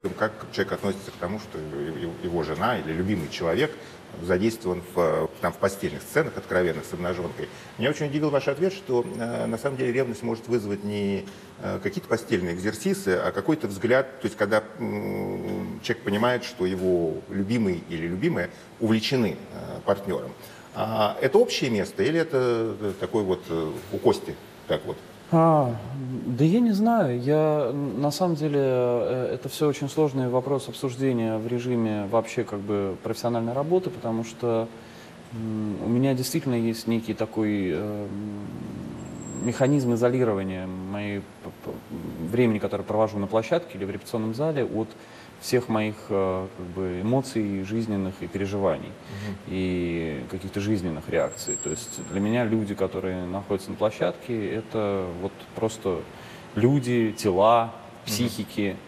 как человек относится к тому, что его жена или любимый человек задействован в постельных сценах откровенных с обнаженкой. Меня очень удивил ваш ответ, что на самом деле ревность может вызвать не какие-то постельные экзерсисы, а какой-то взгляд, то есть когда человек понимает, что его любимый или любимая увлечены партнером. Это общее место или это такой вот у Кости, так вот? Да я не знаю. На самом деле, это все очень сложный вопрос обсуждения в режиме вообще как бы профессиональной работы, потому что у меня действительно есть некий такой механизм изолирования времени, которое провожу на площадке или в репетиционном зале, от всех моих как бы, эмоций жизненных и переживаний, и каких-то жизненных реакций. То есть для меня люди, которые находятся на площадке, это вот просто люди, тела, психики,